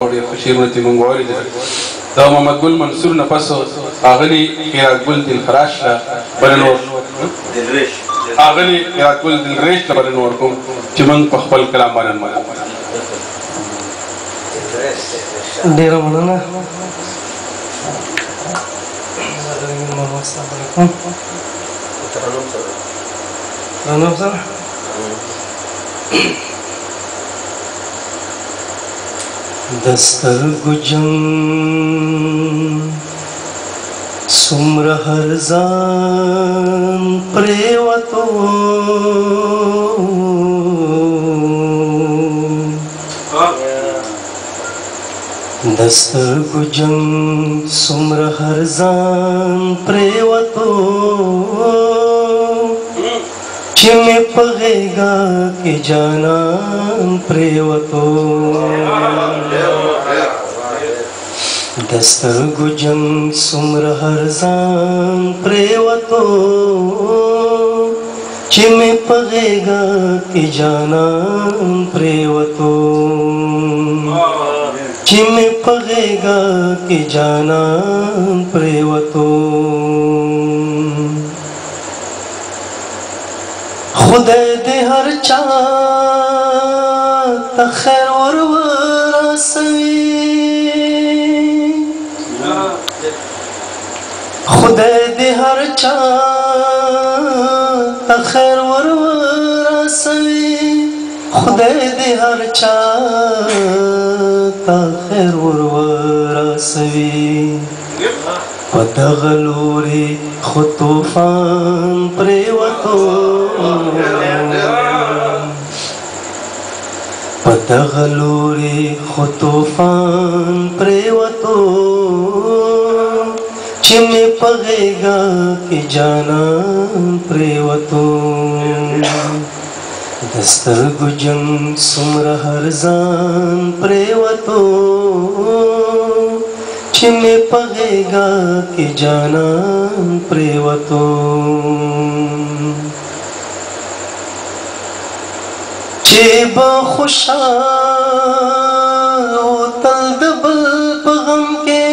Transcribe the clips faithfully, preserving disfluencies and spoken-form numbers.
ډېر ښه شعرونه ترې موږ واورېدل. د محمد ګل منصور نه پس اغلي قرات ګل دلخراش له بل نور اغلي قرات ګل دلریش له بل نور کوم چې موږ په خپل کلام باندې مړ ډېره مننه. السلام علیکم. ترنم سره دسترګو جنګ څومره هر ځان پرېوتو دسترګو جنګ څومره هر ځان پرېوتو چې مې په غېږه کې جانان پرېوتو دسترګو جنګ څومره هر ځان پرېوتو چې مې په غېږه کې جانان پرېوتو چې مې په غېږه کې جانان پرېوتو خدای دې هر چا ته خیر ور ورسوي خدای دې هر چا ته خیر ور ورسوي خدای دې هر چا ته خیر ور ورسوي په دغه لوري خو طوفان پرېوتو په دغه لوري خو طوفان پرېوتو چې مې په غېږه کې جانان پرېوتو د سترګو جنګ څومره هر ځان پرېوتو چې مې په غېږه کې جانان پرېوتو چې به خوشحال و تل د بل په غم کې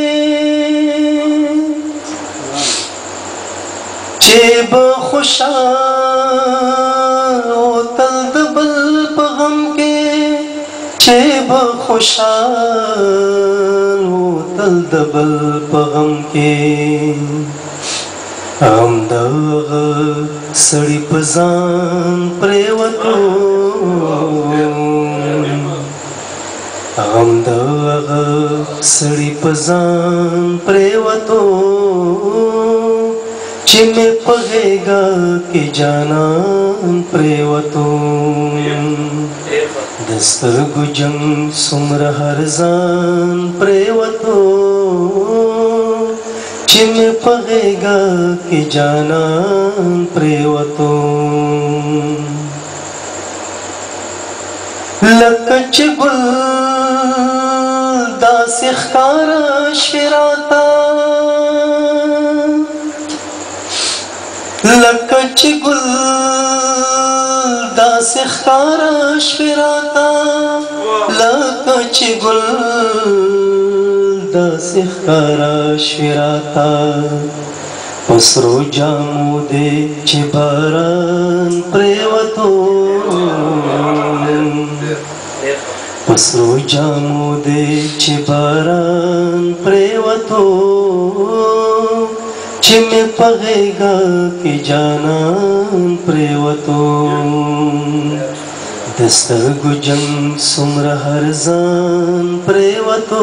چې به خوشحال و تل د بل په غم کې چې به خوشحال و تل د بل په غم کې همدغه سړي په ځان پرېوتو همدغه سړي په ځان پرېوتو چې مې په غېږه کې جانان پرېوتو د سترګو جنګ څومره هر ځان پرېوتو چې مې په غېږه کې جانان پرېوتو لکه چې ګل داسې ښکاره شوې راته لکه چې ګل داسې ښکاره شوې راته لکه چې ګل داسې ښکاره شوې راته په سرو جامو دې چې باران پرېوتو په سرو جامو دې چې باران پرېوتو چې مې په غېږه کې جانان پرېوتو د سترګو جنګ څومره هر ځان پرېوتو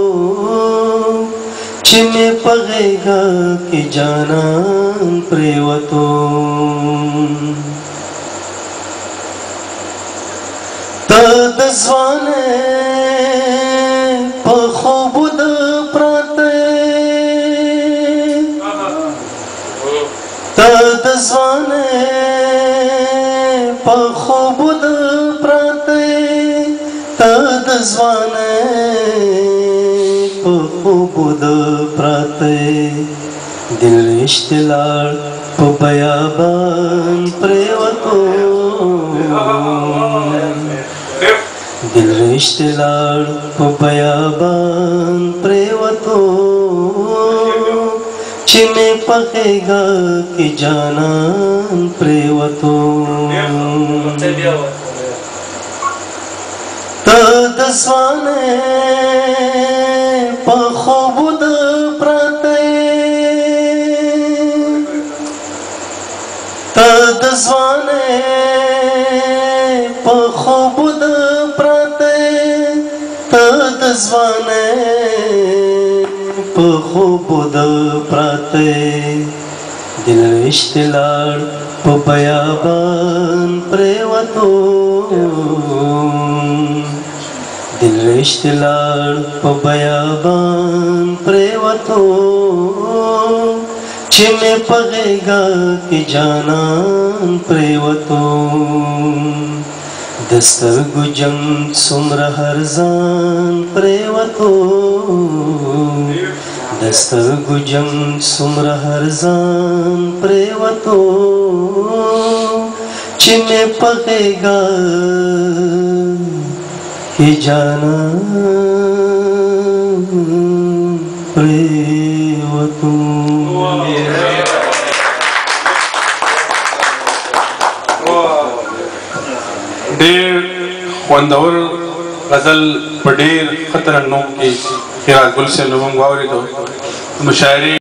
چې مې په غېږه کې جانان پرېوتو ته د ځوانۍ په خوبو د پراته ته د ځوانۍ په خوبو د پراته ته د ځوانۍ په خوبو د پراته دل رشتې لاړ په بیابان پرېوتو दिल रिश्ते लाड़ په بیابان پریوتو چې مې پخېږه کې جانان پریوتو ته د ځوانۍ په خوبو د پرته ته د ځوانۍ په خوبو د پرته ته د ځوانۍ په خوبو د پرته دل رشته لاړ په بیابان پریوتو दिल रिश्ते लाड़ په بیابان پریوتو چې مې پغېږه کې جانان پریوتو د سترګو جنګ څومره هر ځان پریوتو د سترګو جنګ څومره هر ځان پریوتو چې مې پغېږه कि जाना प्रेवतु ډېر خوندور غزل په ډېر خطرناک کې خیرات ګل صاحب نوم واورېدو مشاعرې